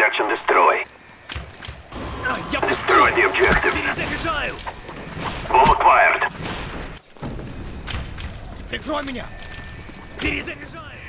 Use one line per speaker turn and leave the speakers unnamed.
Search and destroy.
Я
Destroy the objective.
перезаряжаю!
Bomb acquired.
Прикрой меня! Перезаряжаю!